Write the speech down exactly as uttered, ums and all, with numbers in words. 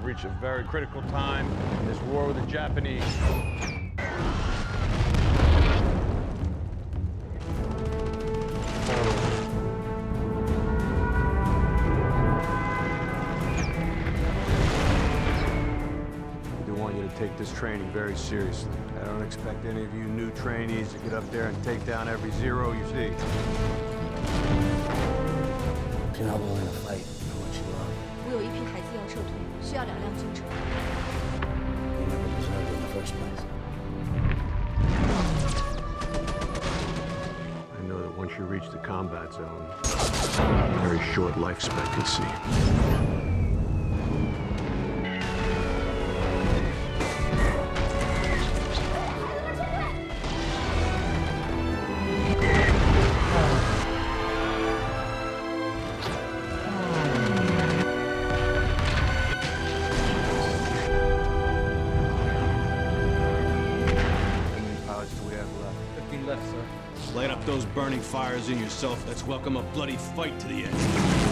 reached a very critical time in this war with the Japanese. Take this training very seriously. I don't expect any of you new trainees to get up there and take down every zero you see. You're not willing to fight for what you love. 我有一批孩子要撤退，需要两辆军车。 You never deserved it in the first place. I know that once you reach the combat zone, very short life expectancy. Light up those burning fires in yourself. Let's welcome a bloody fight to the end.